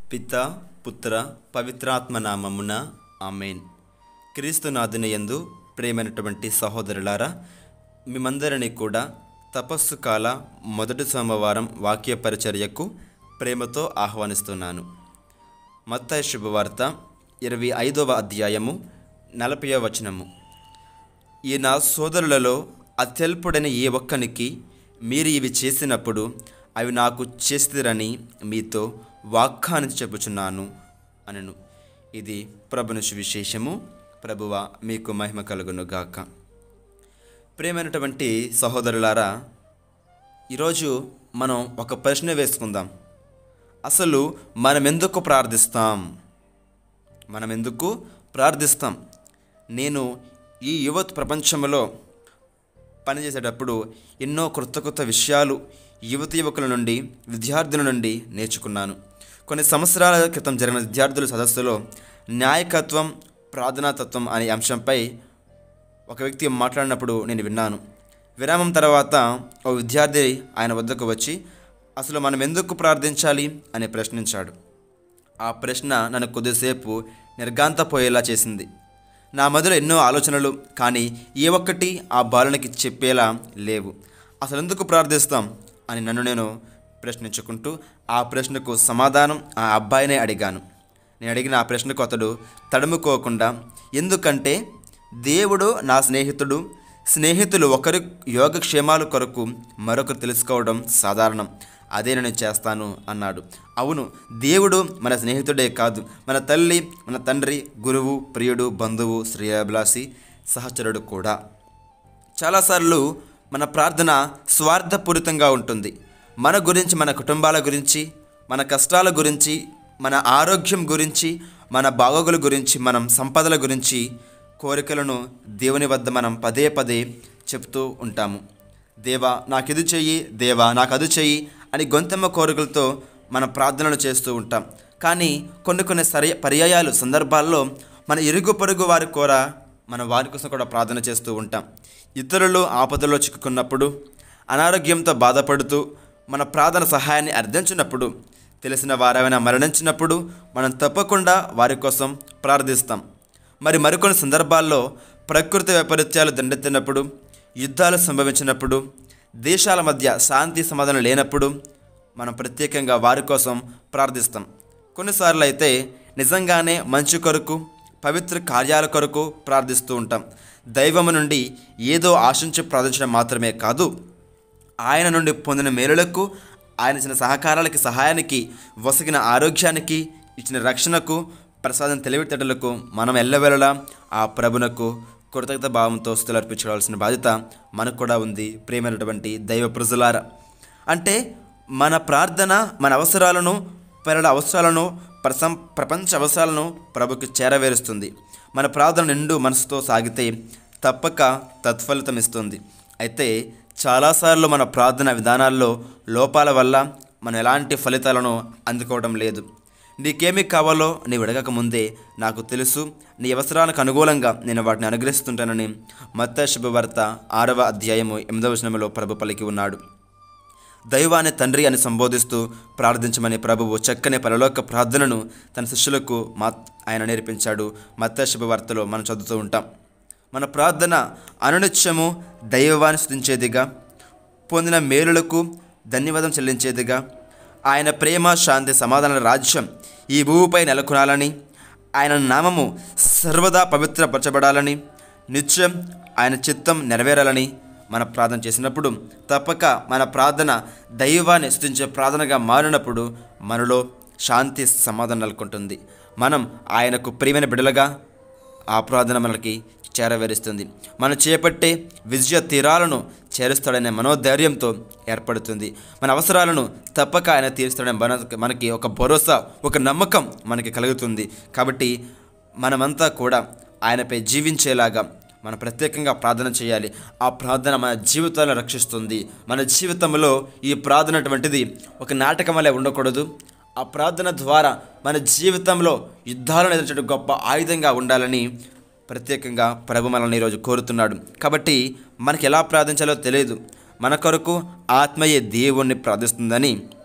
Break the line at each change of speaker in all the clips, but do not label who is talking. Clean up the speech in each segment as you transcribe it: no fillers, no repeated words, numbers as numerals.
పిత పుత్ర పవిత్రాత్మ నామమున ఆమెన్. క్రీస్తునాథుని యందు ప్రియమైనటువంటి సహోదరులారా, మిమ్మందరినీ కూడా తపస్సు కాల మొదటి సోమవారం వాక్య పరిచర్యకు ప్రేమతో ఆహ్వానిస్తున్నాను. మత్తయి శుభవార్త 25వ అధ్యాయము 40వ వచనము. ఈ నా సోదరులలో అత్యల్పుడైన ఏ ఒక్కనికి మీరు ఇవి చేసినప్పుడు అవి నాకు చేస్తురని మీతో వాగ్దానం చెప్పుచున్నాను అనను. ఇది ప్రభుని సువిశేషము. ప్రభువ మీకు మహిమ కలుగును గాక. ప్రియమైనటువంటి సహోదరులారా, ఈరోజు మనం ఒక ప్రశ్న వేసుకుందాం. అసలు మనం ఎందుకు ప్రార్థిస్తాం? నేను ఈ యువత ప్రపంచంలో పనిచేసేటప్పుడు ఎన్నో కొత్త విషయాలు యువకుల నుండి, విద్యార్థుల నుండి నేర్చుకున్నాను. కొన్ని సంవత్సరాల క్రితం జరిగిన విద్యార్థుల సదస్సులో న్యాయకత్వం, ప్రార్థనాతత్వం అనే అంశంపై ఒక వ్యక్తి మాట్లాడినప్పుడు నేను విన్నాను. విరామం తర్వాత ఓ విద్యార్థి ఆయన వద్దకు వచ్చి అసలు మనం ఎందుకు ప్రార్థించాలి అని ప్రశ్నించాడు. ఆ ప్రశ్న నన్ను కొద్దిసేపు నిర్ఘాంతపోయేలా చేసింది. నా మొదలు ఎన్నో ఆలోచనలు, కానీ ఏ ఒక్కటి ఆ బాలునికి చెప్పేలా లేవు. అసలు ఎందుకు ప్రార్థిస్తాం అని నన్ను నేను ప్రశ్నించుకుంటూ ఆ ప్రశ్నకు సమాధానం ఆ అబ్బాయినే అడిగాను. నేను అడిగిన ఆ ప్రశ్నకు అతడు తడుముకోకుండా, ఎందుకంటే దేవుడు నా స్నేహితులు ఒకరి యోగక్షేమాల కొరకు మరొకరు తెలుసుకోవడం సాధారణం, అదే నేను చేస్తాను అన్నాడు. అవును, దేవుడు మన స్నేహితుడే కాదు, మన తల్లి, మన తండ్రి, గురువు, ప్రియుడు, బంధువు, శ్రేయాభిలాషి, సహచరుడు కూడా. చాలాసార్లు మన ప్రార్థన స్వార్థపూరితంగా ఉంటుంది. మన గురించి, మన కుటుంబాల గురించి, మన కష్టాల గురించి, మన ఆరోగ్యం గురించి, మన బాగోగుల గురించి, మనం సంపదల గురించి, కోరికలను దేవుని వద్ద మనం పదే పదే చెప్తూ ఉంటాము. దేవా నాకు ఇది చెయ్యి, దేవా నాకు అది చెయ్యి అని గొంతెమ్మ కోరికలతో మన ప్రార్థనలు చేస్తూ ఉంటాం. కానీ కొన్ని పర్యాయాలు, సందర్భాల్లో మన ఇరుగు పొరుగు వారి వారి కోసం కూడా ప్రార్థన చేస్తూ ఉంటాం. ఇతరులు ఆపదలో చిక్కుకున్నప్పుడు, అనారోగ్యంతో బాధపడుతూ మన ప్రార్థన సహాయాన్ని అర్థించినప్పుడు, తెలిసిన వారైనా మరణించినప్పుడు మనం తప్పకుండా వారి కోసం ప్రార్థిస్తాం. మరికొన్ని సందర్భాల్లో ప్రకృతి వైపరీత్యాలు దండెత్తినప్పుడు, యుద్ధాలు సంభవించినప్పుడు, దేశాల మధ్య శాంతి సమాధానం లేనప్పుడు మనం ప్రత్యేకంగా వారి కోసం ప్రార్థిస్తాం. కొన్నిసార్లు అయితే నిజంగానే మంచి కొరకు, పవిత్ర కార్యాల కొరకు ప్రార్థిస్తూ ఉంటాం. దైవము నుండి ఏదో ఆశించి ప్రార్థించడం మాత్రమే కాదు, ఆయన నుండి పొందిన మేలులకు, ఆయన ఇచ్చిన సహకారాలకి, సహాయానికి, వసగిన ఆరోగ్యానికి, ఇచ్చిన రక్షణకు, ప్రసాదం తెలివితేటలకు మనం ఎల్లవేళలా ఆ ప్రభునకు కృతజ్ఞత భావంతో స్తుతులు అర్పించవలసిన బాధ్యత మనకు కూడా ఉంది. ప్రియమైనటువంటి దైవ ప్రజలారా, అంటే మన ప్రార్థన మన అవసరాలను, పరుల అవసరాలను, ప్రపంచ అవసరాలను ప్రభుకి చేరవేరుస్తుంది. మన ప్రార్థన నిండు మనసుతో సాగితే తప్పక తత్ఫలితం ఇస్తుంది. అయితే చాలాసార్లు మన ప్రార్థన విధానాల్లో లోపాల వల్ల మనం ఎలాంటి ఫలితాలను అందుకోవడం లేదు. నీకేమి కావాలో నీవు అడగక ముందే నాకు తెలుసు, నీ అవసరానికి అనుకూలంగా నేను వాటిని అనుగ్రహిస్తుంటానని మత్తయి శుభవార్త 6వ అధ్యాయము 8వ వచనంలో ప్రభు పలికి ఉన్నాడు. దైవాన్ని తండ్రి అని సంబోధిస్తూ ప్రార్థించమని ప్రభువు చక్కని పరలోక ప్రార్థనను తన శిష్యులకు ఆయన నేర్పించాడు. మత్తయి శుభవార్తలో మనం చదువుతూ ఉంటాం. మన ప్రార్థన అనునిత్యము దైవాన్ని స్తుతించేదిగా, పొందిన మేలులకు ధన్యవాదం చెల్లించేదిగా, ఆయన ప్రేమ, శాంతి, సమాధాన రాజ్యం ఈ భూమిపై నెలకొనాలని, ఆయన నామము సర్వదా పవిత్రపరచబడాలని, నిత్యం ఆయన చిత్తం నెరవేరాలని మన ప్రార్థన చేసినప్పుడు తప్పక మన ప్రార్థన దైవాన్ని స్తుతించే ప్రార్థనగా మారినప్పుడు మనలో శాంతి, సమాధానం నెలకొంటుంది. మనం ఆయనకు ప్రియమైన బిడ్డలుగా ఆ ప్రార్థన మనకి చేరవేరుస్తుంది. మనం చేపట్టే విజయ తీరాలను చేరుస్తాడనే మనోధైర్యంతో ఏర్పడుతుంది. మన అవసరాలను తప్పక ఆయన తీరుస్తాడని మనకి ఒక భరోసా, ఒక నమ్మకం మనకి కలుగుతుంది. కాబట్టి మనమంతా కూడా ఆయనపై జీవించేలాగా మనం ప్రత్యేకంగా ప్రార్థన చేయాలి. ఆ ప్రార్థన మన జీవితాలను రక్షిస్తుంది. మన జీవితంలో ఈ ప్రార్థన అటువంటిది ఒక నాటకం వల్లే ఉండకూడదు. ఆ ప్రార్థన ద్వారా మన జీవితంలో యుద్ధాలను ఎదుర్చే గొప్ప ఆయుధంగా ఉండాలని ప్రత్యేకంగా ప్రభు మనల్ని ఈరోజు కోరుతున్నాడు. కాబట్టి మనకి ఎలా ప్రార్థించాలో తెలియదు. మన కొరకు ఆత్మయే దేవుణ్ణి ప్రార్థిస్తుందని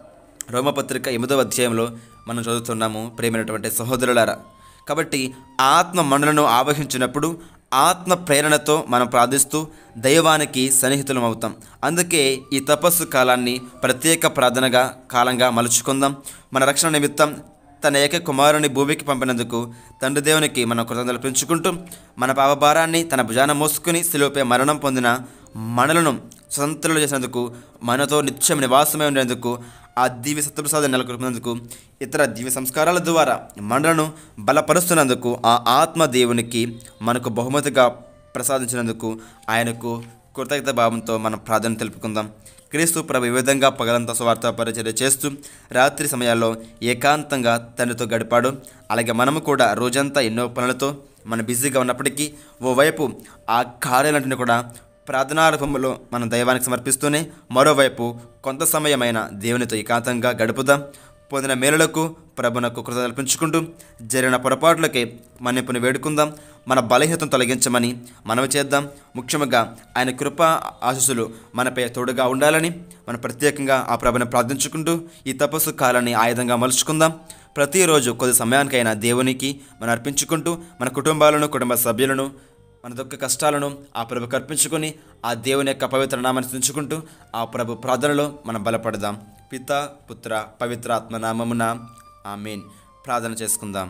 రోమపత్రిక 8వ అధ్యాయంలో మనం చదువుతున్నాము, ప్రేమైనటువంటి సహోదరులారా. కాబట్టి ఆత్మ మనలను ఆవహించినప్పుడు ఆత్మ ప్రేరణతో మనం ప్రార్థిస్తూ దైవానికి సన్నిహితులం అవుతాం. అందుకే ఈ తపస్సు కాలాన్ని ప్రత్యేక ప్రార్థనగా కాలంగా మలుచుకుందాం. మన రక్షణ నిమిత్తం తన ఏక కుమారుని భూమికి పంపినందుకు తండ్రి దేవునికి మనం కృతజ్ఞతలు పెంచుకుంటూ, మన పాపభారాన్ని తన భుజాన మోసుకుని శిలువపై మరణం పొందిన మనలను స్వతంత్రులు చేసినందుకు, మనతో నిత్యం నివాసమై ఉండేందుకు, ఆ దివ్య సత్యప్రసాదం నెలకొల్పినందుకు, ఇతర దివ్య సంస్కారాల ద్వారా మనలను బలపరుస్తున్నందుకు, ఆ ఆత్మ దేవునికి మనకు బహుమతిగా ప్రసాదించినందుకు ఆయనకు కృతజ్ఞత భావంతో మనం ప్రార్థన తెలుపుకుందాం. క్రీస్తు ప్రభు ఈ విధంగా పగలంతా స్వార్థ పరిచర్య చేస్తూ రాత్రి సమయాల్లో ఏకాంతంగా తండ్రితో గడిపాడు. అలాగే మనము కూడా రోజంతా ఎన్నో పనులతో మనం బిజీగా ఉన్నప్పటికీ ఓవైపు ఆ కార్యాలన్నింటినీ కూడా ప్రార్థనా రూపంలో మనం దైవానికి సమర్పిస్తూనే మరోవైపు కొంత సమయమైన దేవునితో ఏకాంతంగా గడుపుదాం. పొందిన మేలులకు ప్రభునకు కృతజ్ఞతలు అర్పించుకుంటూ జరిగిన పొరపాట్లకే మన్నిపుని వేడుకుందాం. మన బలహీనతను తొలగించమని మనవి చేద్దాం. ముఖ్యంగా ఆయన కృపా ఆశీస్సులు మనపై తోడుగా ఉండాలని మనం ప్రత్యేకంగా ఆ ప్రభుని ప్రార్థించుకుంటూ ఈ తపస్సు కాలాన్ని ఆయుధంగా మలుచుకుందాం. ప్రతిరోజు కొద్ది సమయానికైనా దేవునికి మనం అర్పించుకుంటూ మన కుటుంబాలను, కుటుంబ సభ్యులను, మన దుఃఖ కష్టాలను ఆ ప్రభుకు అర్పించుకొని ఆ దేవుని యొక్క పవిత్ర నామాన్ని స్థుతించుకుంటూ ఆ ప్రభు ప్రార్థనలో మనం బలపడదాం. పిత, పుత్ర, పవిత్రాత్మ నామమున ఆమేన్. ప్రార్థన చేసుకుందాం.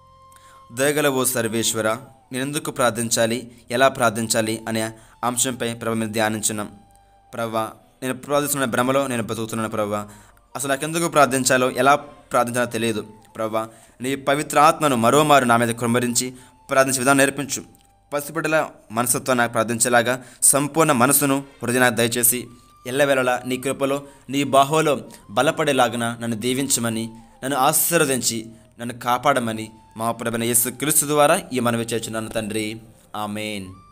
దయగల ఓ సర్వేశ్వర, నేనెందుకు ప్రార్థించాలి, ఎలా ప్రార్థించాలి అనే అంశంపై ప్రభు మీద ధ్యానించున్నాం. ప్రభా, నేను ప్రార్థిస్తున్న భ్రమలో నేను బతుకుతున్నాను. ప్రభా, అసలు నాకెందుకు ప్రార్థించాలో, ఎలా ప్రార్థించాలో తెలియదు. ప్రభా, నీ పవిత్ర ఆత్మను మరోమారు నా మీద కృమ్మరించి ప్రార్థించే విధానం నేర్పించు. పసిబిడ్డల మనసుతో నాకు ప్రార్థించేలాగా సంపూర్ణ మనసును, హృదయాన్ని దయచేసి ఎల్లవేళలా నీ కృపలో, నీ బాహువులో బలపడేలాగున నన్ను దీవించమని, నన్ను ఆశీర్వదించి నన్ను కాపాడమని మా ప్రభువైన యేసు క్రీస్తు ద్వారా ఈ మనవి చేస్తున్నాను తండ్రి. ఆమేన్.